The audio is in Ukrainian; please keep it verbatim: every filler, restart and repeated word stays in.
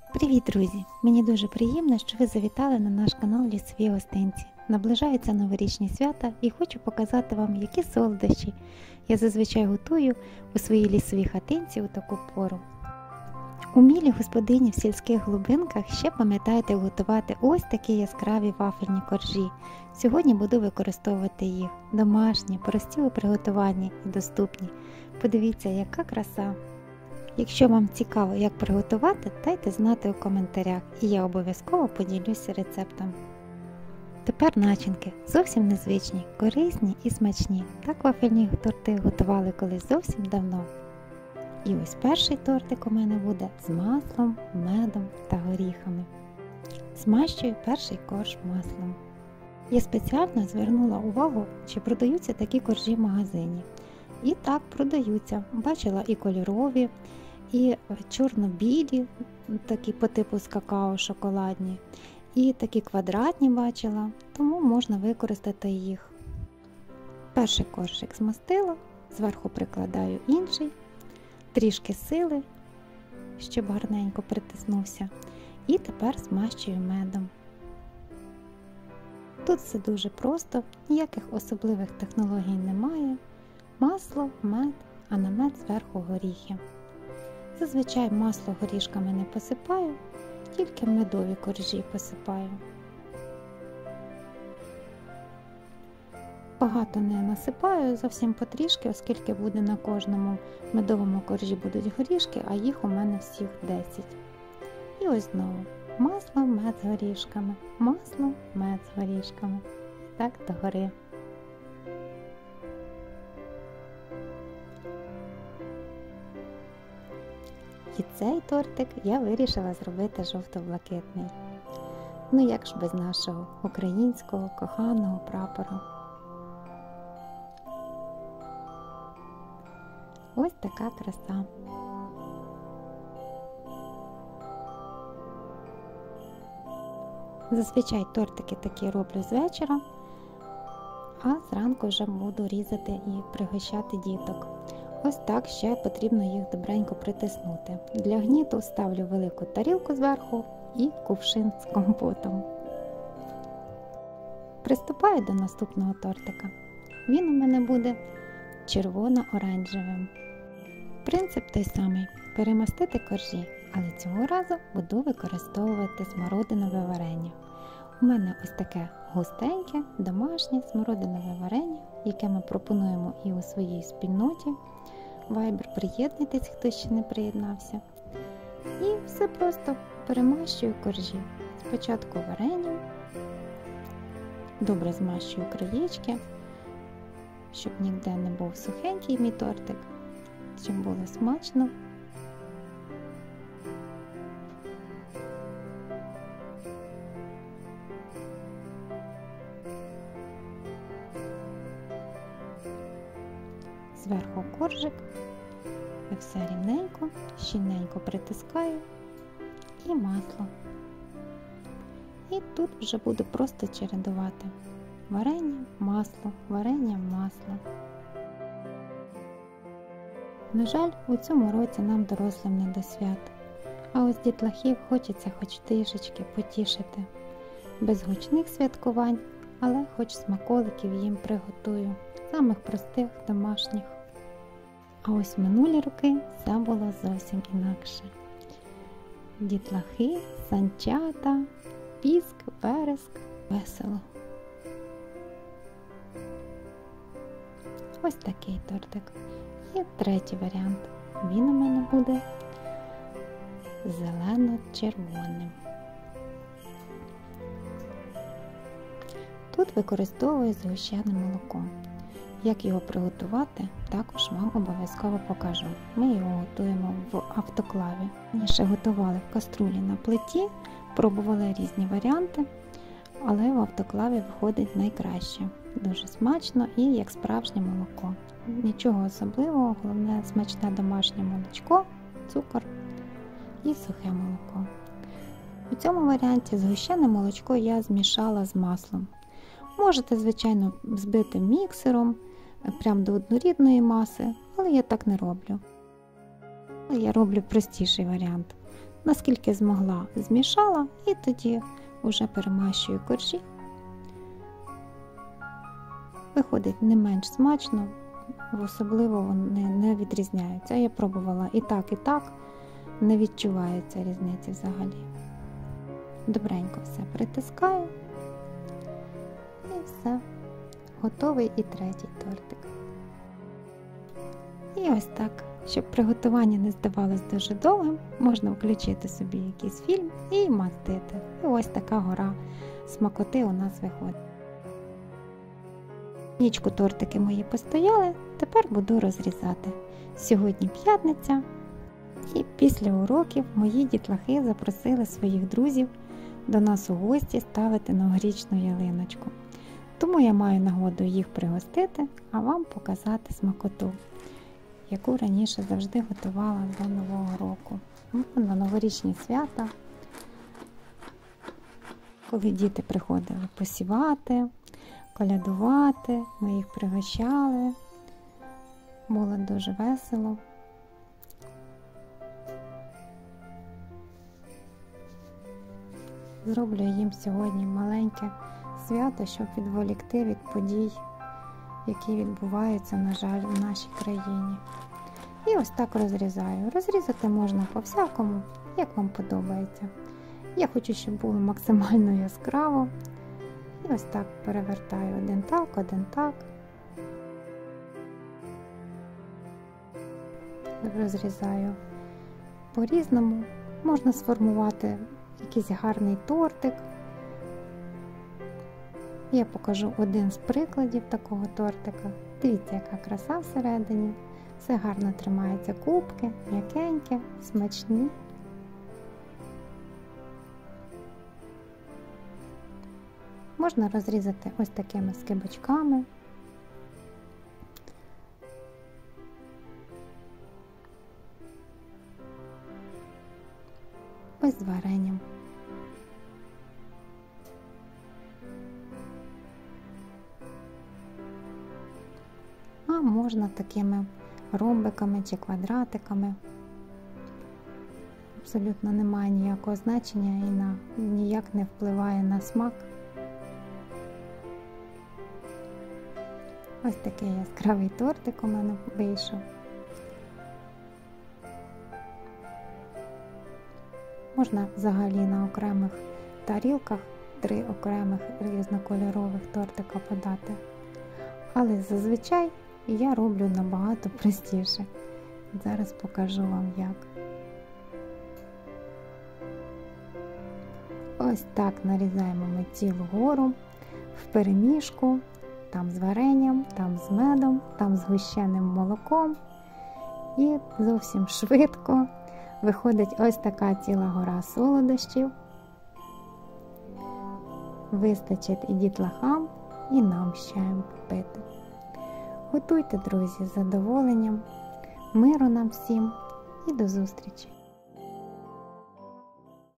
Привіт, друзі! Мені дуже приємно, що ви завітали на наш канал Лісові гостинці. Наближаються новорічні свята і хочу показати вам, які солодощі я зазвичай готую у своїй лісовій хатинці у таку пору. Умілі господині в сільських глибинках ще пам'ятаєте готувати ось такі яскраві вафельні коржі. Сьогодні буду використовувати їх. Домашні, прості у приготуванні і доступні. Подивіться, яка краса! Якщо вам цікаво, як приготувати, дайте знати у коментарях, і я обов'язково поділюся рецептом. Тепер начинки зовсім незвичні, корисні і смачні. Так вафельні торти готували колись зовсім давно. І ось перший тортик у мене буде з маслом, медом та горіхами. Змащую перший корж маслом. Я спеціально звернула увагу, чи продаються такі коржі в магазині. І так, продаються. Бачила і кольорові, і чорно-білі, такі по типу з какао шоколадні, і такі квадратні бачила, тому можна використати їх. Перший коржик змастила, зверху прикладаю інший, трішки сили, щоб гарненько притиснувся, і тепер змащую медом. Тут все дуже просто, ніяких особливих технологій немає. Масло, мед, а на мед зверху горіхи. Зазвичай масло горішками не посипаю, тільки медові коржі посипаю. Багато не насипаю, зовсім потрішки, оскільки буде на кожному медовому коржі будуть горішки, а їх у мене всіх десять. І ось знову масло, мед з горішками, масло, мед з горішками. І так догори. І цей тортик я вирішила зробити жовто-блакитний. Ну як ж без нашого українського коханого прапора. Ось така краса. Зазвичай тортики такі роблю з вечора, а зранку вже буду різати і пригощати діток. Ось так ще потрібно їх добренько притиснути. Для гніту ставлю велику тарілку зверху і кувшин з компотом. Приступаю до наступного тортика. Він у мене буде червоно-оранжевим. Принцип той самий – перемастити коржі, але цього разу буду використовувати смородинове варення. У мене ось таке густеньке, домашнє смородинове варення, яке ми пропонуємо і у своїй спільноті. Viber, приєднуйтесь, хто ще не приєднався. І все просто перемащую коржі. Спочатку варенням, добре змащую краєчки, щоб ніде не був сухенький мій тортик, щоб було смачно. Зверху коржик, і все рівненько, щільненько притискаю і масло. І тут вже буду просто чередувати варення, масло, варення, масло. На жаль, у цьому році нам дорослим не до свят, а ось дітлахів хочеться хоч трішечки потішити. Без гучних святкувань, але хоч смаколиків їм приготую. Самих простих, домашніх. А ось минулі роки все було зовсім інакше. Дітлахи, санчата, піск, вереск, весело. Ось такий тортик. І третій варіант. Він у мене буде зелено-червоним. Тут використовую згущене молоко. Як його приготувати, також вам обов'язково покажу. Ми його готуємо в автоклаві. Ми ще готували в каструлі на плиті, пробували різні варіанти, але в автоклаві виходить найкраще. Дуже смачно і як справжнє молоко. Нічого особливого, головне смачне домашнє молочко, цукор і сухе молоко. У цьому варіанті згущене молочко я змішала з маслом. Можете, звичайно, збити міксером, прямо до однорідної маси, але я так не роблю. Я роблю простіший варіант. наскільки змогла, змішала і тоді вже перемащую коржі. Виходить не менш смачно, особливо вони не відрізняються. Я пробувала і так, і так, не відчувається різниці взагалі. Добренько все притискаю і все. Готовий і третій тортик. І ось так, щоб приготування не здавалось дуже довгим, можна включити собі якийсь фільм і мастити. І ось така гора смакоти у нас виходить. Нічку тортики мої постояли, тепер буду розрізати. Сьогодні п'ятниця, і після уроків мої дітлахи запросили своїх друзів до нас у гості ставити новорічну ялиночку. Тому я маю нагоду їх пригостити, а вам показати смакоту, яку раніше завжди готувала до Нового року. На новорічні свята, коли діти приходили посівати, колядувати, ми їх пригощали, було дуже весело. Зроблю їм сьогодні маленьке свято, щоб відволікти від подій, які відбуваються, на жаль, в нашій країні. І ось так розрізаю. Розрізати можна по-всякому, як вам подобається. Я хочу, щоб було максимально яскраво. І ось так перевертаю один так, один так. Розрізаю по-різному. Можна сформувати якийсь гарний тортик. Я покажу один з прикладів такого тортика. Дивіться, яка краса всередині. Все гарно тримається, кубки, м'якеньке, смачні. Можна розрізати ось такими скибочками. Ось з варенням. А можна такими ромбиками чи квадратиками. Абсолютно немає ніякого значення і на, ніяк не впливає на смак. Ось такий яскравий тортик у мене вийшов. Можна взагалі на окремих тарілках три окремих різнокольорових тортика подати. Але зазвичай я роблю набагато простіше. Зараз покажу вам як. Ось так нарізаємо ми цілу гору вперемішку, там з варенням, там з медом, там з гущеним молоком. І зовсім швидко виходить ось така ціла гора солодощів. Вистачить і дітлахам, і нам з чаєм попити. Готуйте, друзі, з задоволенням. Миру нам всім і до зустрічі!